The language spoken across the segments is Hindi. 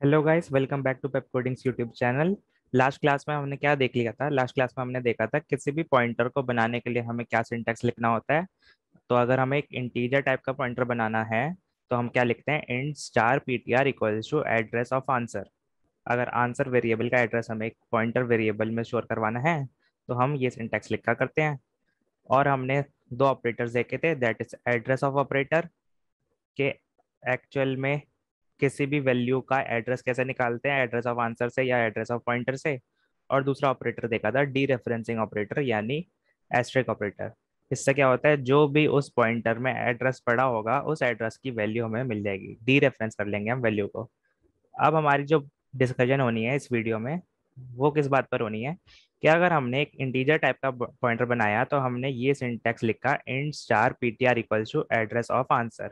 Hello guys, welcome back to Pep Codings YouTube channel. Last class में हमने क्या देख लिया था? लास्ट क्लास में हमने देखा था किसी भी पॉइंटर को बनाने के लिए हमें क्या सिंटैक्स लिखना होता है। तो अगर हमें एक इंटीजर टाइप का पॉइंटर बनाना है तो हम क्या लिखते हैं? Int star ptr equals to address of answer. अगर आंसर वेरिएबल का एड्रेस हमें एक पॉइंटर वेरिएबल में स्टोर करवाना है तो हम ये सिंटैक्स लिखा करते हैं। और हमने दो ऑपरेटर्स देखे थे, that is address of operator के एक्चुअल में किसी भी वैल्यू का एड्रेस कैसे निकालते हैं, एड्रेस ऑफ आंसर से या एड्रेस ऑफ पॉइंटर से। और दूसरा ऑपरेटर देखा था डी रेफरेंसिंग ऑपरेटर यानी एस्ट्रिक ऑपरेटर। इससे क्या होता है, जो भी उस पॉइंटर में एड्रेस पड़ा होगा उस एड्रेस की वैल्यू हमें मिल जाएगी, डी रेफरेंस कर लेंगे हम वैल्यू को। अब हमारी जो डिस्कशन होनी है इस वीडियो में वो किस बात पर होनी है कि अगर हमने एक इंटीजर टाइप का पॉइंटर बनाया तो हमने ये सिंटैक्स लिखा int star ptr equals to address of answer.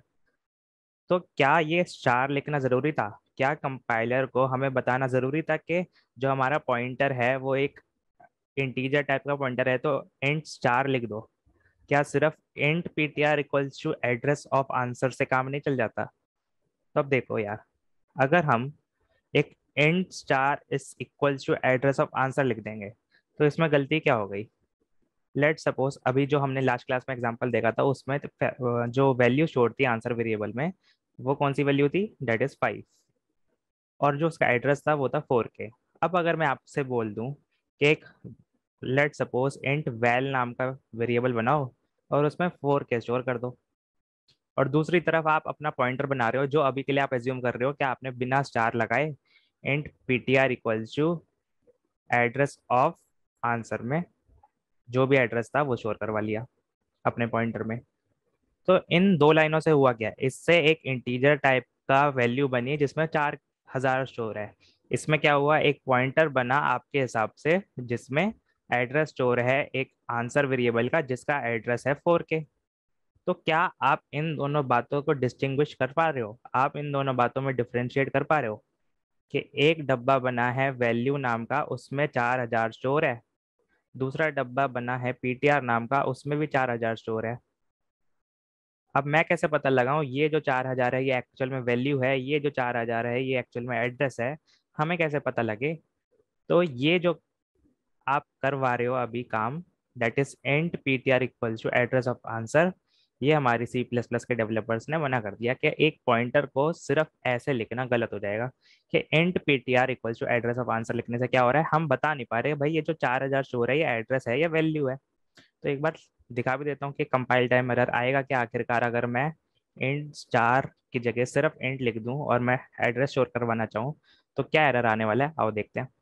तो क्या ये स्टार लिखना जरूरी था? क्या कंपाइलर को हमें बताना जरूरी था कि जो हमारा पॉइंटर है वो एक इंटीजर टाइप का पॉइंटर है तो इंट स्टार लिख दो? क्या सिर्फ int ptr equals to address of answer से काम नहीं चल जाता? तो अब देखो यार, अगर हम एक int star is equals to address of answer लिख देंगे तो इसमें गलती क्या हो गई? लेट सपोज अभी जो हमने लास्ट क्लास में एग्जांपल देखा था उसमें जो वैल्यू स्टोर थी आंसर वेरिएबल में वो कौन सी वैल्यू थी? That is 5। और जो उसका एड्रेस था वो था 4K। अब अगर मैं आपसे बोल दूं कि एक लेट सपोज इंट वैल नाम का वेरिएबल बनाओ और उसमें 4K स्टोर कर दो, और दूसरी तरफ आप अपना पॉइंटर बना रहे हो जो अभी के लिए आप एज्यूम कर रहे हो कि आपने बिना स्टार लगाए int ptr equals to address of answer में जो भी एड्रेस था वो स्टोर करवा लिया अपने पॉइंटर में। तो इन दो लाइनों से हुआ क्या? इससे एक इंटीजर टाइप का वैल्यू बनी जिसमें 4000 स्टोर है। इसमें क्या हुआ, एक पॉइंटर बना आपके हिसाब से जिसमें एड्रेस स्टोर है एक आंसर वेरिएबल का जिसका एड्रेस है 4K। तो क्या आप इन दोनों बातों को डिस्टिंग्विश कर पा रहे हो? आप इन दोनों बातों में डिफ्रेंशिएट कर पा रहे हो कि एक डब्बा बना है वैल्यू नाम का उसमें 4000 स्टोर है, दूसरा डब्बा बना है पीटीआर नाम का उसमें भी 4000 स्टोर है। अब मैं कैसे पता लगाऊं ये जो 4000 है ये एक्चुअल में वैल्यू है, ये जो 4000 है ये एक्चुअल में एड्रेस है? हमें कैसे पता लगे? तो ये जो आप करवा रहे हो अभी काम, that is and ptr equals to address of answer, ये हमारी सी प्लस प्लस के डेवलपर्स ने मना कर दिया कि एक पॉइंटर को सिर्फ ऐसे लिखना गलत हो जाएगा कि and ptr equals to address of answer लिखने से क्या हो रहा है, हम बता नहीं पा रहे भाई ये जो 4000 स्टोर है ये एड्रेस है या वैल्यू है। तो एक बार दिखा भी देता हूँ कि कंपाइल टाइम एरर आएगा क्या आखिरकार अगर मैं इंट स्टार की जगह सिर्फ इंट लिख दूं और मैं एड्रेस स्टोर करवाना चाहूँ तो क्या एरर आने वाला है, आओ देखते हैं।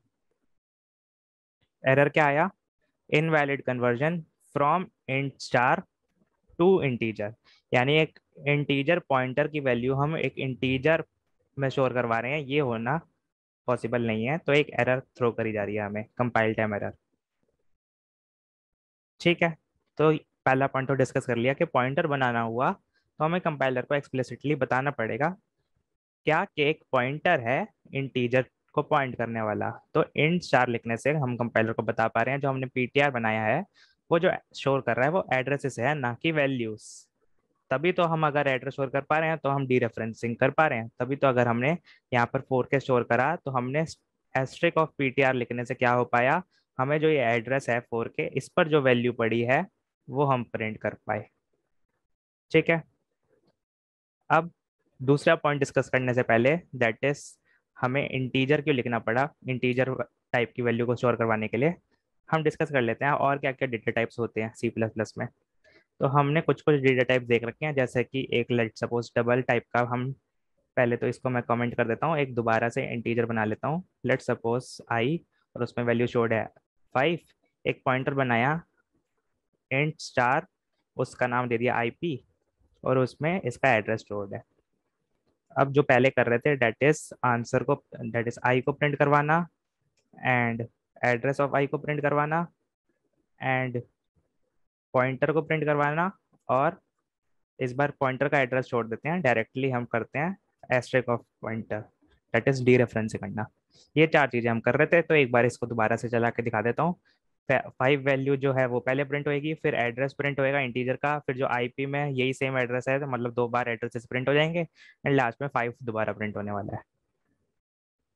एरर क्या आया? Invalid conversion from int star to integer. यानी एक इंटीजर पॉइंटर की वैल्यू हम एक इंटीजर में स्टोर करवा रहे हैं, ये होना पॉसिबल नहीं है। तो एक एरर थ्रो करी जा रही है हमें, कंपाइल टाइम एरर। ठीक है, तो पहला पॉइंट तो डिस्कस कर लिया कि पॉइंटर बनाना हुआ तो हमें कंपाइलर को एक्सप्लिसिटली बताना पड़ेगा क्या कि एक पॉइंटर है इंटीजर को पॉइंट करने वाला। तो इंट स्टार लिखने से हम कंपाइलर को बता पा रहे हैं जो हमने पीटीआर बनाया है वो जो स्टोर कर रहा है वो एड्रेसेस है ना कि वैल्यूज। तभी तो हम अगर एड्रेस स्टोर कर पा रहे हैं तो हम डी रेफरेंसिंग कर पा रहे हैं, तभी तो अगर हमने यहाँ पर 4K स्टोर करा तो हमने एस्ट्रिक ऑफ पीटीआर लिखने से क्या हो पाया, हमें जो ये एड्रेस है 4K इस पर जो वैल्यू पड़ी है वो हम प्रिंट कर पाए। ठीक है, अब दूसरा पॉइंट डिस्कस करने से पहले, दैट इज हमें इंटीजर क्यों लिखना पड़ा इंटीजर टाइप की वैल्यू को स्टोर करवाने के लिए, हम डिस्कस कर लेते हैं और क्या क्या डेटा टाइप्स होते हैं सी प्लस प्लस में। तो हमने कुछ कुछ डेटा टाइप देख रखे हैं जैसे कि एक लेट सपोज डबल टाइप का, हम पहले तो इसको मैं कमेंट कर देता हूँ, एक दोबारा से इंटीजर बना लेता हूँ, लेट सपोज आई और उसमें वैल्यू शोड है 5। एक पॉइंटर बनाया इंट स्टार, उसका नाम दे दिया आईपी और उसमें इसका एड्रेस स्टोर्ड है। अब जो पहले कर रहे थे डेट इज आंसर को, डेट इज आई को प्रिंट करवाना एंड एड्रेस ऑफ आई को प्रिंट करवाना एंड पॉइंटर को प्रिंट करवाना, और इस बार पॉइंटर का एड्रेस छोड़ देते हैं, डायरेक्टली हम करते हैं asterisk of pointer, that is dereference करना। ये चार चीजें हम कर रहे थे, तो एक बार इसको दोबारा से चला के दिखा देता हूँ। 5 वैल्यू जो है वो पहले प्रिंट होएगी, फिर एड्रेस प्रिंट होएगा इंटीजर का, फिर जो आईपी में यही सेम एड्रेस है तो मतलब दो बार एड्रेसेस प्रिंट हो जाएंगे एंड लास्ट में 5 दोबारा प्रिंट होने वाला है।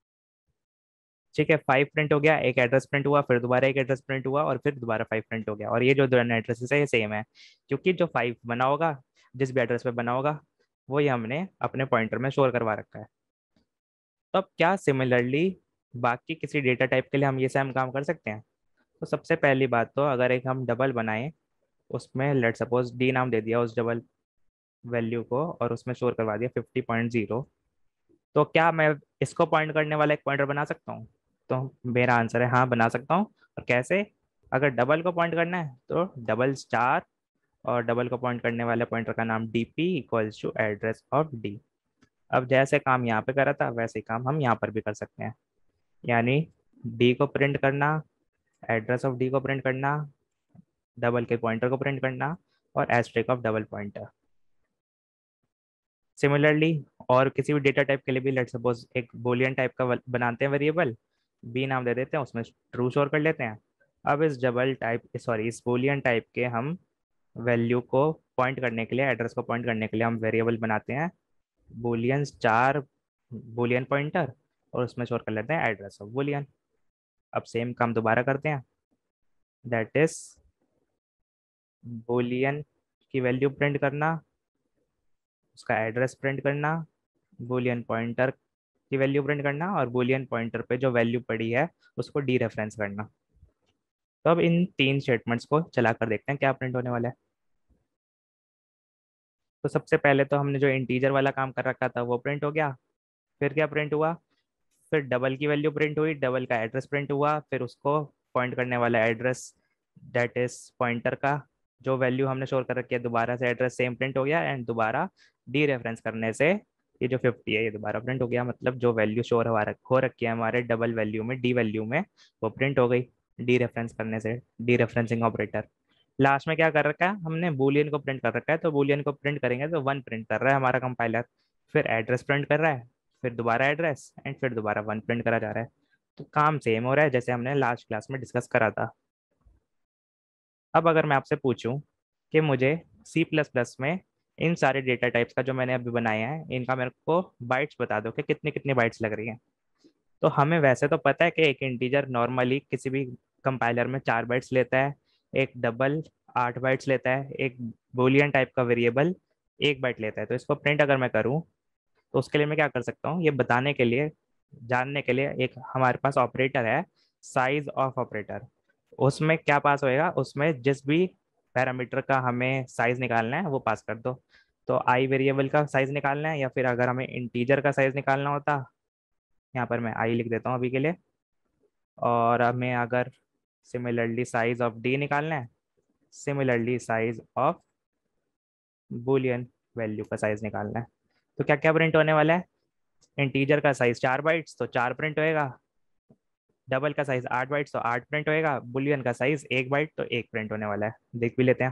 ठीक है, 5 प्रिंट हो गया, एक एड्रेस प्रिंट हुआ, फिर दोबारा एक एड्रेस प्रिंट हुआ, और फिर दोबारा 5 प्रिंट हो गया। और ये जो दोनों एड्रेसेस है ये सेम है, क्योंकि जो 5 बना होगा जिस भी एड्रेस पे बना होगा वही हमने अपने पॉइंटर में स्टोर करवा रखा है। तो अब क्या सिमिलरली बाकी किसी डेटा टाइप के लिए हम ये सेम काम कर सकते हैं? तो सबसे पहली बात तो अगर एक हम डबल बनाएं, उसमें लेट सपोज डी नाम दे दिया उस डबल वैल्यू को, और उसमें स्टोर करवा दिया 50.0, तो क्या मैं इसको पॉइंट करने वाला एक पॉइंटर बना सकता हूँ? तो मेरा आंसर है हाँ, बना सकता हूँ। और कैसे? अगर डबल को पॉइंट करना है तो डबल स्टार, और डबल को पॉइंट करने वाले पॉइंटर का नाम DP equals to address of D. अब जैसे काम यहाँ पे करा था वैसे ही काम हम यहाँ पर भी कर सकते हैं, यानी डी को प्रिंट करना, एड्रेस ऑफ डी को प्रिंट करना, डबल के पॉइंटर को प्रिंट करना, और asterisk of double pointer. Similarly और किसी भी डेटा टाइप के लिए भी लेट सपोज एक बोलियन टाइप का बनाते हैं वेरिएबल, बी नाम दे देते हैं, उसमें ट्रू स्टोर कर लेते हैं। अब इस डबल टाइप सॉरी इस बोलियन टाइप के हम वैल्यू को पॉइंट करने के लिए, एड्रेस को पॉइंट करने के लिए हम वेरिएबल बनाते हैं बोलियन स्टार बोलियन पॉइंटर, और उसमें स्टोर कर लेते हैं एड्रेस ऑफ बोलियन। अब सेम काम दोबारा करते हैं, दैट इज बोलियन की वैल्यू प्रिंट करना, उसका एड्रेस प्रिंट करना, बूलियन पॉइंटर की वैल्यू प्रिंट करना, और बूलियन पॉइंटर पे जो वैल्यू पड़ी है उसको डी रेफरेंस करना। तो अब इन तीन स्टेटमेंट्स को चला कर देखते हैं क्या प्रिंट होने वाला है। तो सबसे पहले तो हमने जो इंटीजर वाला काम कर रखा था वो प्रिंट हो गया। फिर क्या प्रिंट हुआ? फिर डबल की वैल्यू प्रिंट हुई, डबल का एड्रेस प्रिंट हुआ, फिर उसको पॉइंट करने वाला एड्रेस दैट इज पॉइंटर का जो वैल्यू हमने स्टोर कर रखी है दोबारा से एड्रेस सेम प्रिंट हो गया, एंड दोबारा डी रेफरेंस करने से ये जो 50 है ये दोबारा प्रिंट हो गया। मतलब जो वैल्यू स्टोर हो रखी है हमारे डबल वैल्यू में, डी वैल्यू में, वो प्रिंट हो गई डी रेफरेंस करने से, डी रेफरेंसिंग ऑपरेटर। लास्ट में क्या कर रखा है हमने? बूलियन को प्रिंट कर रखा है, तो बूलियन को प्रिंट करेंगे तो 1 प्रिंट कर रहा है हमारा कंपाइलर, फिर एड्रेस प्रिंट कर रहा है, फिर दोबारा एड्रेस, एंड फिर दोबारा 1 प्रिंट करा जा रहा है। तो काम सेम हो रहा है जैसे हमने लास्ट क्लास में डिस्कस करा था। अब अगर मैं आपसे पूछूं कि मुझे सी प्लस प्लस में इन सारे डेटा टाइप्स का जो मैंने अभी बनाया है इनका मेरे को बाइट्स बता दो कि कितनी कितनी बाइट्स लग रही हैं। तो हमें वैसे तो पता है कि एक इंटीजर नॉर्मली किसी भी कंपाइलर में 4 बाइट्स लेता है, एक डबल 8 बाइट्स लेता है, एक बोलियन टाइप का वेरिएबल 1 बाइट लेता है। तो इसको प्रिंट अगर मैं करूँ तो उसके लिए मैं क्या कर सकता हूँ, ये बताने के लिए, जानने के लिए एक हमारे पास ऑपरेटर है, साइज ऑफ ऑपरेटर। उसमें क्या पास होएगा? उसमें जिस भी पैरामीटर का हमें साइज निकालना है वो पास कर दो। तो आई वेरिएबल का साइज निकालना है, या फिर अगर हमें इंटीजर का साइज निकालना होता, यहाँ पर मैं आई लिख देता हूँ अभी के लिए, और हमें अगर सिमिलरली साइज ऑफ डी निकालना है, similarly size of boolean value का साइज निकालना है, तो क्या क्या प्रिंट होने वाला है? इंटीजर का साइज 4 बाइट्स तो 4 प्रिंट होएगा, डबल का साइज 8 बाइट्स तो 8 प्रिंट होएगा, बुलियन का साइज 1 बाइट तो 1 प्रिंट होने वाला है। देख भी लेते हैं,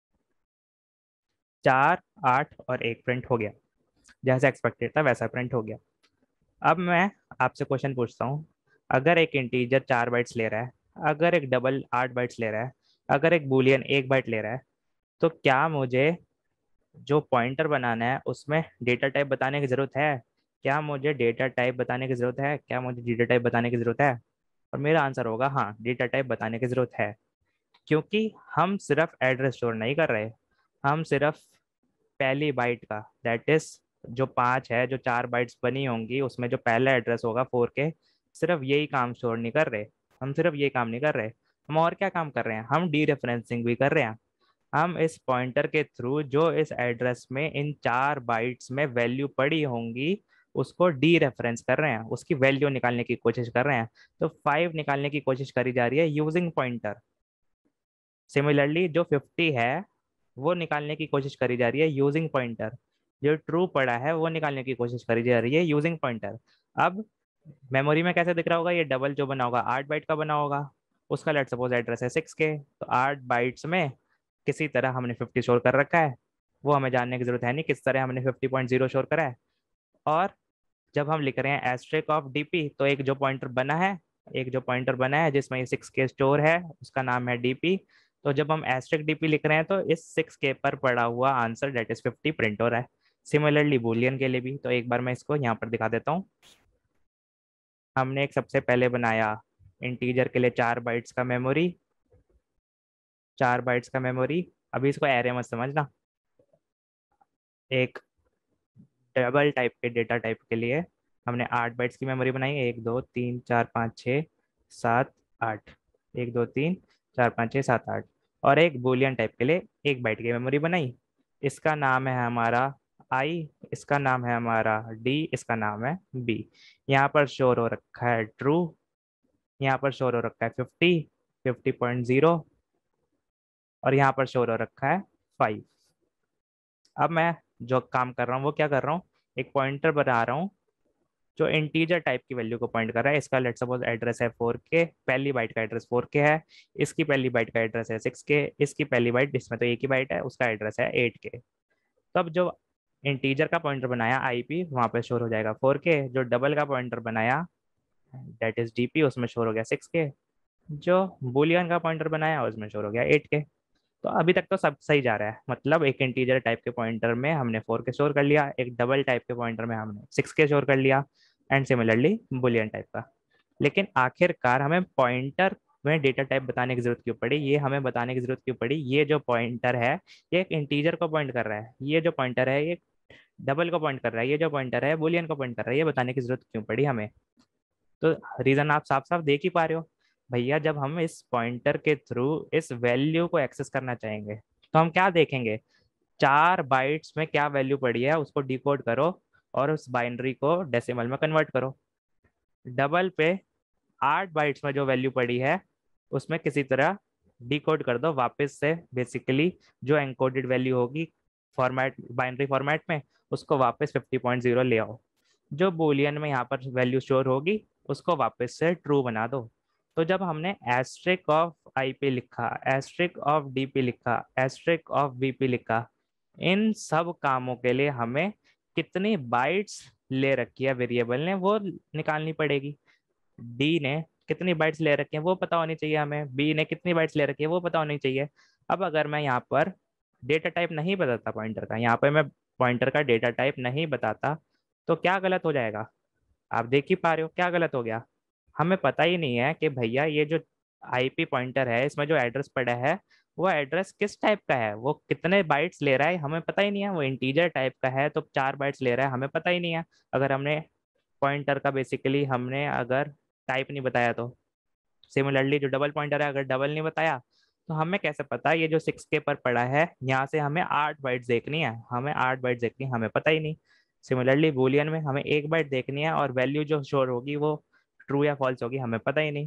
4 8 और 1 प्रिंट हो गया, जैसा एक्सपेक्टेड था वैसा प्रिंट हो गया। अब मैं आपसे क्वेश्चन पूछता हूँ, अगर एक इंटीजर 4 बाइट्स ले रहा है, अगर एक डबल 8 बाइट्स ले रहा है, अगर एक बुलियन 1 बाइट ले रहा है, तो क्या मुझे जो पॉइंटर बनाना है उसमें डेटा टाइप बताने की जरूरत है? क्या मुझे डेटा टाइप बताने की जरूरत है? क्या मुझे डेटा टाइप बताने की जरूरत है? और मेरा आंसर होगा हाँ, डेटा टाइप बताने की जरूरत है, क्योंकि हम सिर्फ एड्रेस स्टोर नहीं कर रहे, हम सिर्फ पहली बाइट का दैट इज जो 5 है, जो 4 बाइट्स बनी होंगी उसमें जो पहला एड्रेस होगा 4 के, सिर्फ यही काम स्टोर नहीं कर रहे, हम सिर्फ ये काम नहीं कर रहे, हम और क्या काम कर रहे हैं? हम डी रेफरेंसिंग भी कर रहे हैं। हम इस पॉइंटर के थ्रू जो इस एड्रेस में इन 4 बाइट्स में वैल्यू पड़ी होंगी उसको डी रेफरेंस कर रहे हैं, उसकी वैल्यू निकालने की कोशिश कर रहे हैं। तो 5 निकालने की कोशिश करी जा रही है यूजिंग पॉइंटर। सिमिलरली जो 50 है वो निकालने की कोशिश करी जा रही है यूजिंग पॉइंटर। जो ट्रू पड़ा है वो निकालने की कोशिश करी जा रही है यूजिंग पॉइंटर। अब मेमोरी में कैसे दिख रहा होगा? ये डबल जो बना होगा 8 बाइट का बना होगा, उसका लेट सपोज एड्रेस है 6 के, तो 8 बाइट्स में किसी तरह हमने 50 स्टोर कर रखा है। वो हमें जानने की जरूरत है नहीं किस तरह हमने 50.0 स्टोर करा है। और जब हम लिख रहे हैं एस्ट्रिक ऑफ डीपी, तो एक जो पॉइंटर बना है, एक जो पॉइंटर बना है जिसमें ये 6 के स्टोर है उसका नाम है डीपी। तो जब हम एस्ट्रिक डीपी लिख रहे हैं तो इस 6 के पर पड़ा हुआ आंसर डेट इज 50 प्रिंट हो रहा है। सिमिलरली बुलियन के लिए भी, तो एक बार मैं इसको यहाँ पर दिखा देता हूँ। हमने एक सबसे पहले बनाया इंटीजर के लिए 4 बाइट्स का मेमोरी, 4 बाइट्स का मेमोरी। अभी इसको एरे मत समझना। एक डबल टाइप के डेटा टाइप के लिए हमने 8 बाइट्स की मेमोरी बनाई, 1 2 3 4 5 6 7 8, 1 2 3 4 5 6 7 8। और एक बुलियन टाइप के लिए 1 बाइट की मेमोरी बनाई। इसका नाम है हमारा आई, इसका नाम है हमारा डी, इसका नाम है बी। यहाँ पर शोर हो रखा है ट्रू, यहाँ पर शोर हो रखा है 50, 50.0, और यहाँ पर शोर हो रखा है 5। अब मैं जो काम कर रहा हूँ वो क्या कर रहा हूँ, एक पॉइंटर बना रहा हूँ जो इंटीजर टाइप की वैल्यू को पॉइंट कर रहा है। इसका लेट्स सपोज एड्रेस है 4K, पहली बाइट का एड्रेस 4K है, इसकी पहली बाइट का एड्रेस है 6K, इसकी पहली बाइट, इसमें तो एक ही बाइट है, उसका एड्रेस है 8K। तो अब जो इंटीजर का पॉइंटर बनाया आईपी, वहां पे शोर हो जाएगा 4K। जो डबल का पॉइंटर बनाया दैट इज डीपी, उसमें शोर हो गया 6K। जो बुलियन का पॉइंटर बनाया उसमें शोर हो गया 8K। तो अभी तक तो सब सही जा रहा है, मतलब एक इंटीजर टाइप के पॉइंटर में हमने 4K स्टोर कर लिया, एक डबल टाइप के पॉइंटर में हमने 6K स्टोर कर लिया, एंड सिमिलरली बुलियन टाइप का। लेकिन आखिरकार हमें पॉइंटर में डेटा टाइप बताने की जरूरत क्यों पड़ी, ये हमें बताने की जरूरत क्यों पड़ी, ये जो पॉइंटर है ये एक इंटीजर को पॉइंट कर रहा है, ये जो पॉइंटर है ये डबल को पॉइंट कर रहा है, ये जो पॉइंटर है बुलियन को पॉइंट कर रहा है, ये बताने की जरूरत क्यों पड़ी हमें। तो रीजन आप साफ साफ देख ही पा रहे हो भैया। जब हम इस पॉइंटर के थ्रू इस वैल्यू को एक्सेस करना चाहेंगे तो हम क्या देखेंगे, 4 बाइट्स में क्या वैल्यू पड़ी है उसको डिकोड करो और उस बाइनरी को डेसिमल में कन्वर्ट करो। डबल पे 8 बाइट्स में जो वैल्यू पड़ी है उसमें किसी तरह डिकोड कर दो वापस से, बेसिकली जो एनकोडेड वैल्यू होगी फॉर्मेट, बाइनरी फॉर्मेट में, उसको वापस 50.0 ले आओ। जो बुलियन में यहाँ पर वैल्यू स्टोर होगी उसको वापस से ट्रू बना दो। तो जब हमने एस्ट्रिक ऑफ आईपी लिखा, एस्ट्रिक ऑफ डीपी लिखा, एस्ट्रिक ऑफ बीपी लिखा, इन सब कामों के लिए हमें कितनी बाइट्स ले रखी है वेरिएबल ने वो निकालनी पड़ेगी। डी ने कितनी बाइट्स ले रखी है वो पता होनी चाहिए हमें, बी ने कितनी बाइट्स ले रखी है वो पता होनी चाहिए। अब अगर मैं यहाँ पर डेटा टाइप नहीं बताता पॉइंटर का, यहाँ पर मैं पॉइंटर का डेटा टाइप नहीं बताता, तो क्या गलत हो जाएगा, आप देख ही पा रहे हो क्या गलत हो गया। हमें पता ही नहीं है कि भैया ये जो आईपी पॉइंटर है इसमें जो एड्रेस पड़ा है वो एड्रेस किस टाइप का है, वो कितने बाइट्स ले रहा है हमें पता ही नहीं है। वो इंटीजर टाइप का है तो 4 बाइट्स ले रहा है, हमें पता ही नहीं है। अगर हमने पॉइंटर का बेसिकली हमने अगर टाइप नहीं बताया तो। सिमिलरली जो डबल पॉइंटर है अगर डबल नहीं बताया तो हमें कैसे पता ये जो 6K पर पड़ा है यहाँ से हमें 8 बाइट्स देखनी है, हमें 8 बाइट्स देखनी है, हमें पता ही नहीं। सिमिलरली बुलियन में हमें 1 बाइट देखनी है और वैल्यू जो शोर होगी वो ट्रू या फॉल्स होगी, हमें पता ही नहीं।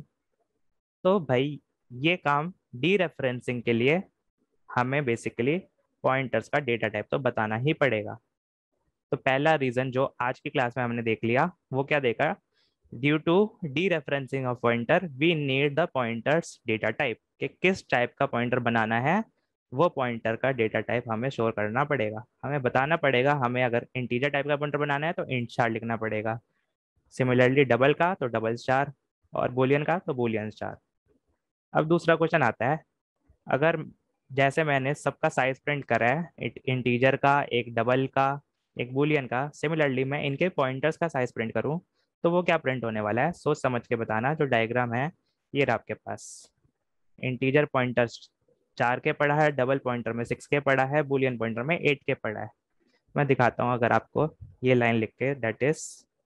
तो भाई ये काम डी रेफरेंसिंग के लिए हमें बेसिकली पॉइंटर्स का डेटा टाइप तो बताना ही पड़ेगा। तो पहला रीजन जो आज की क्लास में हमने देख लिया वो क्या देखा, due to dereferencing of pointer we need the pointers data type, कि किस टाइप का पॉइंटर बनाना है वो पॉइंटर का डेटा टाइप हमें शोर करना पड़ेगा, हमें बताना पड़ेगा। हमें अगर इंटीजर टाइप का पॉइंटर बनाना है तो इंट स्टार लिखना पड़ेगा, सिमिलरली डबल का तो डबल स्टार, और बुलियन का तो बुलियन स्टार। अब दूसरा क्वेश्चन आता है, अगर जैसे मैंने सबका साइज प्रिंट करा है, एक इंटीजर का, एक डबल का, एक बुलियन का, सिमिलरली मैं इनके पॉइंटर्स का साइज प्रिंट करूं तो वो क्या प्रिंट होने वाला है, सोच समझ के बताना। जो डायग्राम है ये रहा आपके पास, इंटीजर पॉइंटर्स 4K पड़ा है, डबल पॉइंटर में 6K पड़ा है, बुलियन पॉइंटर में 8K पड़ा है। मैं दिखाता हूँ अगर आपको ये लाइन लिख के, दैट इज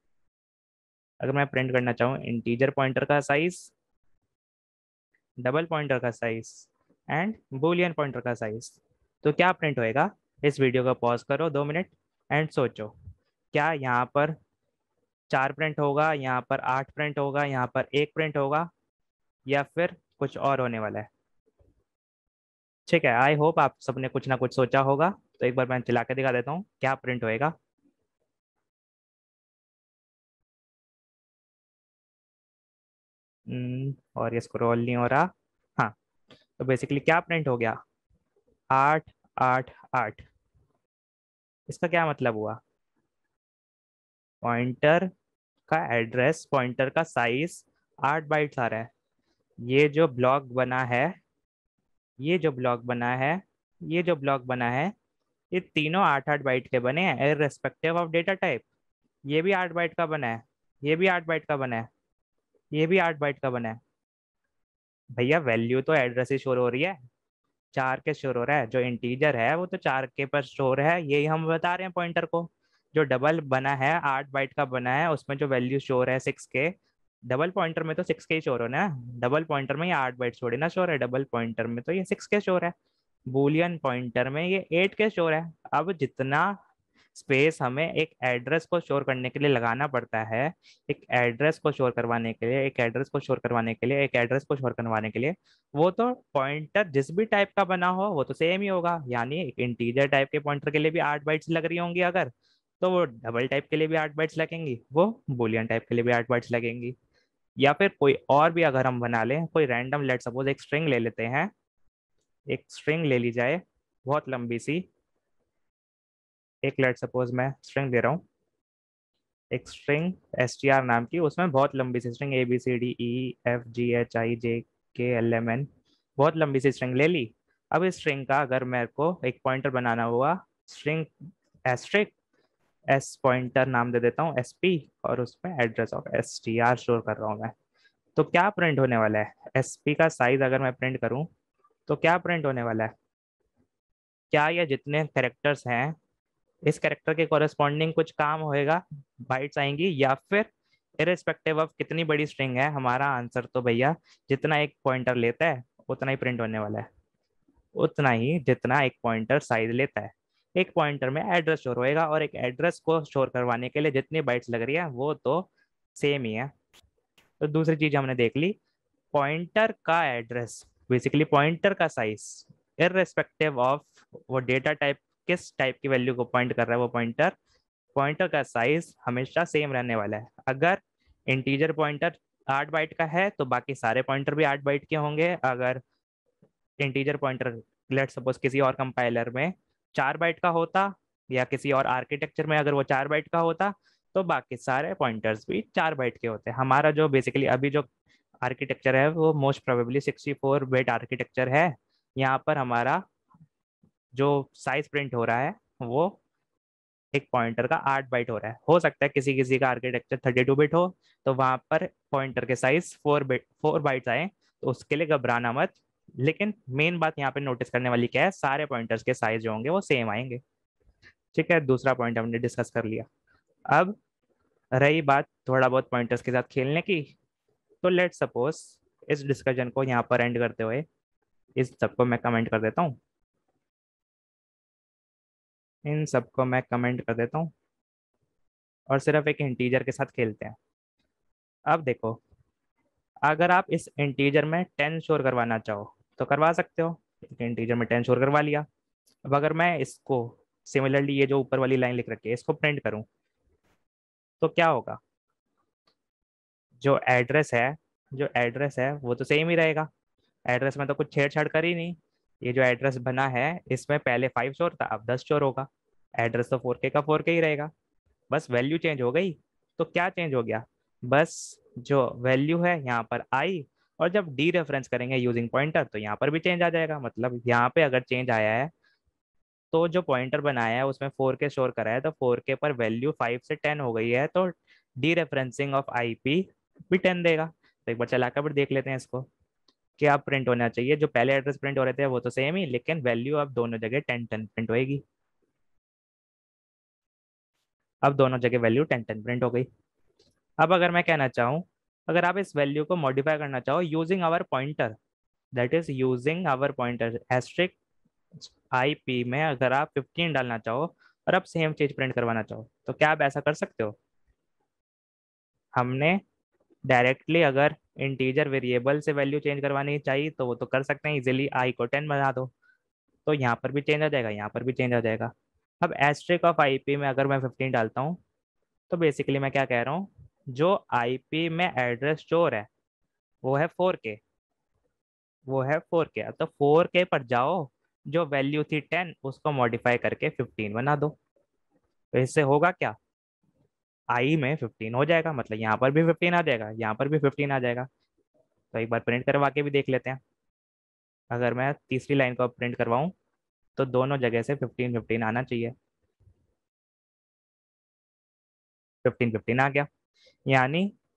अगर मैं प्रिंट करना चाहूँ इंटीजर पॉइंटर का साइज, डबल पॉइंटर का साइज एंड बुलियन पॉइंटर का साइज, तो क्या प्रिंट होएगा। इस वीडियो को पॉज करो 2 मिनट एंड सोचो, क्या यहाँ पर 4 प्रिंट होगा, यहाँ पर 8 प्रिंट होगा, यहाँ पर 1 प्रिंट होगा, या फिर कुछ और होने वाला है। ठीक है, आई होप आप सबने कुछ ना कुछ सोचा होगा। तो एक बार मैं चला के दिखा देता हूँ क्या प्रिंट होएगा। और ये स्क्रॉल नहीं हो रहा। हाँ, तो बेसिकली क्या प्रिंट हो गया, 8 8 8। इसका क्या मतलब हुआ, पॉइंटर का एड्रेस, पॉइंटर का साइज 8 बाइट्स आ रहा है। ये जो ब्लॉक बना है, ये जो ब्लॉक बना है, ये जो ब्लॉक बना है, ये तीनों 8 8 बाइट के बने हैं इररेस्पेक्टिव ऑफ डेटा टाइप। ये भी 8 बाइट का बना है, ये भी 8 बाइट का बना है। ये भी 8 बाइट का बना है। भैया वैल्यू तो एड्रेस ही शोर हो रही है, 4 के शोर हो रहा है, जो इंटीजर है वो तो 4 के पर शोर है, यही हम बता रहे हैं पॉइंटर को। जो डबल बना है 8 बाइट का बना है, उसमें जो वैल्यू शोर है 6 के, डबल पॉइंटर में तो 6 के ही शोर हो ना, डबल पॉइंटर में ये 8 बाइट छोड़े ना शोर है, डबल पॉइंटर में तो ये 6 के शोर है, बूलियन पॉइंटर में ये 8 के शोर है। अब जितना स्पेस हमें एक एड्रेस को स्टोर करने के लिए लगाना पड़ता है, एक एड्रेस को स्टोर करवाने के लिए, एक एड्रेस को स्टोर करवाने के लिए, एक एड्रेस को स्टोर करवाने के लिए, वो तो पॉइंटर जिस भी टाइप का बना हो वो तो सेम ही होगा। यानी एक इंटीजर टाइप के पॉइंटर के लिए भी 8 बाइट्स लग रही होंगी अगर, तो वो डबल टाइप के लिए भी 8 बाइट्स लगेंगी, वो बुलियन टाइप के लिए भी 8 बाइट्स लगेंगी। या फिर कोई और भी अगर हम बना लें, कोई रैंडम, लेट सपोज एक स्ट्रिंग ले लेते हैं, एक स्ट्रिंग ले ली जाए बहुत लंबी सी, एक लेट सपोज मैं स्ट्रिंग दे रहा हूँ, एक स्ट्रिंग str नाम की, उसमें बहुत लंबी सी स्ट्रिंग ABCDEFGHIJKLMN, बहुत लंबी सी स्ट्रिंग ले ली। अब इस स्ट्रिंग का अगर मेरे को एक पॉइंटर बनाना हुआ, स्ट्रिंग एस्ट्रिक एस पॉइंटर नाम दे देता हूँ SP, और उसमें एड्रेस ऑफ STR स्टोर कर रहा हूँ मैं, तो क्या प्रिंट होने वाला है? SP का साइज अगर मैं प्रिंट करूँ तो क्या प्रिंट होने वाला है? क्या ये जितने कैरेक्टर्स हैं इस कैरेक्टर के कॉरेस्पॉन्डिंग कुछ काम होएगा, बाइट्स आएंगी, या फिर इरेस्पेक्टिव ऑफ कितनी बड़ी स्ट्रिंग है? हमारा आंसर तो भैया जितना एक पॉइंटर लेता है उतना ही प्रिंट होने वाला है, उतना ही जितना एक पॉइंटर साइज लेता है। एक पॉइंटर में एड्रेस स्टोर होएगा, और एक एड्रेस को स्टोर करवाने के लिए जितनी बाइट्स लग रही है वो तो सेम ही है। तो दूसरी चीज हमने देख ली, पॉइंटर का एड्रेस, बेसिकली पॉइंटर का साइज, इररिस्पेक्टिव ऑफ वो डेटा टाइप किस टाइप की वैल्यू को पॉइंट कर रहा है, वो पॉइंटर, पॉइंटर का साइज हमेशा सेम रहने वाला है। अगर इंटीजर पॉइंटर 8 बाइट का है तो बाकी सारे पॉइंटर भी 8 बाइट के होंगे। अगर इंटीजर पॉइंटर लेट सपोज किसी और कंपाइलर में 4 बाइट का होता, या किसी और आर्किटेक्चर में अगर वो 4 बाइट का होता, तो बाकी सारे पॉइंटर्स भी 4 बाइट के होते। हमारा जो बेसिकली अभी जो आर्किटेक्चर है वो मोस्ट प्रोबेबली 64 बिट आर्किटेक्चर है। यहाँ पर हमारा जो साइज प्रिंट हो रहा है वो एक पॉइंटर का 8 बाइट हो रहा है। हो सकता है किसी किसी का आर्किटेक्चर 32 बिट हो, तो वहां पर पॉइंटर के साइज 4 बाइट्स आए, तो उसके लिए घबराना मत। लेकिन मेन बात यहाँ पे नोटिस करने वाली क्या है, सारे पॉइंटर्स के साइज जो होंगे वो सेम आएंगे। ठीक है, दूसरा पॉइंट हमने डिस्कस कर लिया। अब रही बात थोड़ा बहुत पॉइंटर्स के साथ खेलने की, तो लेट सपोज इस डिस्कशन को यहाँ पर एंड करते हुए इस सबको मैं कमेंट कर देता हूँ, इन सबको मैं कमेंट कर देता हूँ, और सिर्फ एक इंटीजर के साथ खेलते हैं। अब देखो, अगर आप इस इंटीजर में 10 शोर करवाना चाहो तो करवा सकते हो, एक इंटीजर में 10 शोर करवा लिया। अब अगर मैं इसको सिमिलरली, ये जो ऊपर वाली लाइन लिख रखी है इसको प्रिंट करूं तो क्या होगा? जो एड्रेस है, जो एड्रेस है वो तो सेम ही रहेगा, एड्रेस में तो कुछ छेड़छाड़ कर ही नहीं। ये जो एड्रेस बना है इसमें पहले 5 शोर था, अब 10 शोर होगा। एड्रेस तो 4K का 4K ही रहेगा, बस वैल्यू चेंज हो गई। तो क्या चेंज हो गया? बस जो वैल्यू है यहाँ पर आई, और जब डी रेफरेंस करेंगे यूजिंग पॉइंटर तो यहाँ पर भी चेंज आ जाएगा। मतलब यहाँ पे अगर चेंज आया है तो जो पॉइंटर बनाया है उसमें 4K स्टोर करा है, तो 4K पर वैल्यू 5 से 10 हो गई है, तो डी रेफरेंसिंग ऑफ IP भी 10 देगा। तो एक बार चला कर देख लेते हैं इसको, क्या प्रिंट होना चाहिए। जो पहले एड्रेस प्रिंट हो रहे थे वो तो सेम ही, लेकिन वैल्यू अब दोनों जगह 10 10 प्रिंट होएगी। अब दोनों जगह वैल्यू 10 10 प्रिंट हो गई। अब अगर मैं कहना चाहूँ, अगर आप इस वैल्यू को मॉडिफाई करना चाहो using our pointer, that is using our pointer asterisk IP में अगर आप 15 डालना चाहो और आप सेम चीज प्रिंट करवाना चाहो, तो क्या आप ऐसा कर सकते हो? हमने डायरेक्टली अगर इंटीजर वेरिएबल से वैल्यू चेंज करवानी चाहिए तो वो तो कर सकते हैं इजिली, आई को 10 बना दो, तो यहाँ पर भी चेंज आ जाएगा, यहाँ पर भी चेंज आ जाएगा। अब एस्ट्रिक ऑफ IP में अगर मैं 15 डालता हूँ तो बेसिकली मैं क्या कह रहा हूँ, जो IP में एड्रेस स्टोर है वो है 4K, वो है 4K। तो 4K पर जाओ, जो वैल्यू थी 10 उसको मॉडिफाई करके 15 बना दो, तो इससे होगा क्या, आई में 15 हो जाएगा, मतलब यहाँ पर भी 15 आ जाएगा, यहाँ पर भी 15 आ जाएगा। तो एक बार प्रिंट करवा के भी देख लेते हैं। अगर मैं तीसरी लाइन को प्रिंट करवाऊँ तो दोनों जगह से 15 15 आना चाहिए, 15 15 आ गया। यानी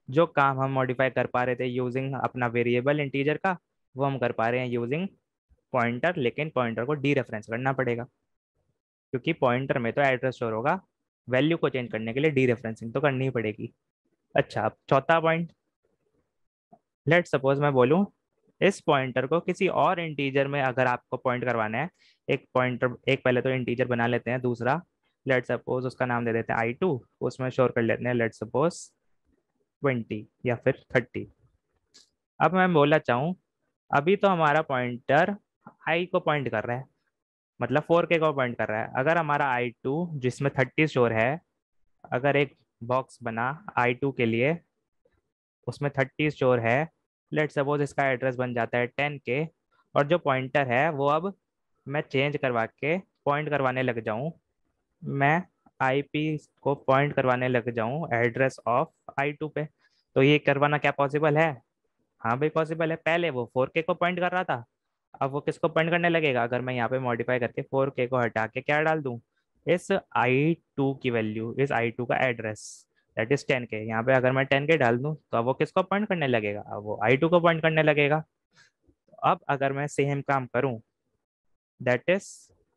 जो काम हम मॉडिफाई कर पा रहे थे यूजिंग अपना वेरिएबल इंटीजर का, वो हम कर पा रहे हैं यूजिंग पॉइंटर, लेकिन पॉइंटर को डी रेफरेंस करना पड़ेगा क्योंकि पॉइंटर में तो एड्रेस स्टोर होगा, वैल्यू को चेंज करने के लिए डी रेफरेंसिंग तो करनी ही पड़ेगी। अच्छा, अब चौथा पॉइंट, लेट सपोज मैं बोलूं इस पॉइंटर को किसी और इंटीजर में अगर आपको पॉइंट करवाना है, एक पॉइंटर, एक पहले तो इंटीजर बना लेते हैं, दूसरा लेट सपोज उसका नाम दे देते हैं I2, उसमें शोर कर लेते हैं लेट सपोज 20 या फिर 30। अब मैं बोलना चाहूँ, अभी तो हमारा पॉइंटर आई को पॉइंट कर रहा है, मतलब 4K को पॉइंट कर रहा है। अगर हमारा I2 जिसमें 30 शोर है, अगर एक बॉक्स बना I2 के लिए, उसमें 30 स्टोर है, लेट सपोज इसका एड्रेस बन जाता है 10K, और जो पॉइंटर है वो अब मैं चेंज करवा के पॉइंट करवाने लग जाऊं, मैं IP को पॉइंट करवाने लग जाऊं एड्रेस ऑफ I2 पे, तो ये करवाना क्या पॉसिबल है? हाँ भाई पॉसिबल है। पहले वो 4K को पॉइंट कर रहा था, अब वो किसको पॉइंट करने लगेगा? अगर मैं यहाँ पे मॉडिफाई करके 4K को हटा के क्या डाल दूं, इस I2 की वैल्यू, इस I2 का एड्रेस दैट इज 10K, यहाँ पे अगर मैं 10K डाल दूं तो अब वो किसको पॉइंट करने लगेगा? अब वो I2 को पॉइंट करने लगेगा। तो अब अगर मैं सेम काम करूं, दैट इज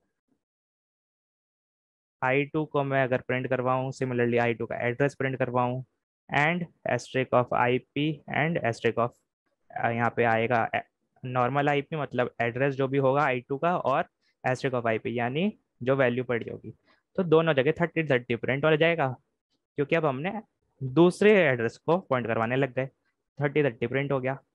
I2 को मैं अगर प्रिंट करवाऊं, सिमिलरली I2 का एड्रेस प्रिंट करवाऊं, and asterisk of IP and asterisk of, यहाँ पे आएगा नॉर्मल IP मतलब एड्रेस जो भी होगा I2 का, और एस्ट्रिक ऑफ IP यानी जो वैल्यू पड़ी होगी, तो दोनों जगह 30 प्रिंट हो जाएगा क्योंकि अब हमने दूसरे एड्रेस को पॉइंट करवाने लग गए, 30 प्रिंट हो गया।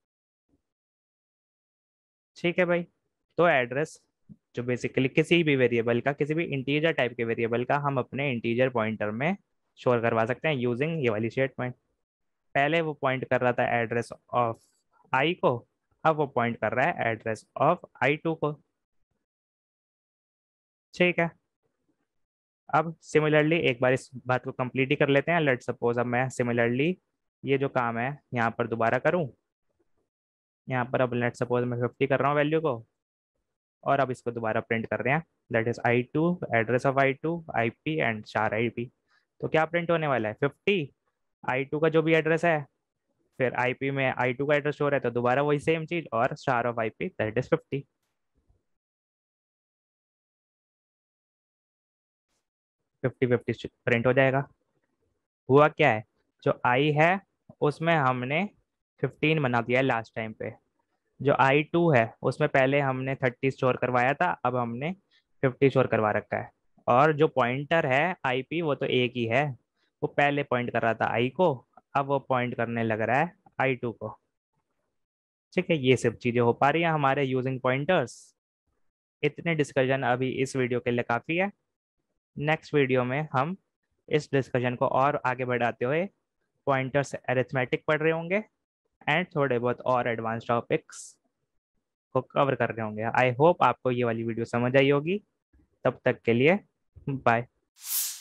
ठीक है भाई, तो एड्रेस जो बेसिकली किसी भी वेरिएबल का, किसी भी इंटीजर टाइप के वेरिएबल का, हम अपने इंटीजर पॉइंटर में शोर करवा सकते हैं यूजिंग ये वाली स्टेटमेंट। पहले वो पॉइंट कर रहा था एड्रेस ऑफ आई को, अब वो पॉइंट कर रहा है एड्रेस ऑफ I2 को। ठीक है, अब सिमिलरली एक बार इस बात को कंप्लीट ही कर लेते हैं। लेट सपोज अब मैं सिमिलरली ये जो काम है यहाँ पर दोबारा करूँ, यहाँ पर अब लेट सपोज मैं 50 कर रहा हूँ वैल्यू को, और अब इसको दोबारा प्रिंट कर रहे हैं, that is I2, address of I2, IP and चार IP। तो क्या प्रिंट होने वाला है? 50, I2 का जो भी एड्रेस है, फिर IP में I2 का एड्रेस हो रहा है तो दोबारा वही सेम चीज, और star of IP that is 50। 50 print हो जाएगा। हुआ क्या है, जो I है उसमें हमने 15 बना दिया है लास्ट टाइम पे, जो I2 है उसमें पहले हमने 30 स्टोर करवाया था, अब हमने 50 स्टोर करवा रखा है। और जो पॉइंटर है IP वो तो एक ही है, वो पहले पॉइंट कर रहा था I को, अब वो पॉइंट करने लग रहा है I2 को। ठीक है, ये सब चीजें हो पा रही हैं हमारे यूजिंग पॉइंटर्स। इतने डिस्कशन अभी इस वीडियो के लिए काफी है। नेक्स्ट वीडियो में हम इस डिस्कशन को और आगे बढ़ाते हुए पॉइंटर्स अरिथमेटिक पढ़ रहे होंगे, एंड थोड़े बहुत और एडवांस टॉपिक्स को कवर कर रहे होंगे। आई होप आपको ये वाली वीडियो समझ आई होगी। तब तक के लिए बाय।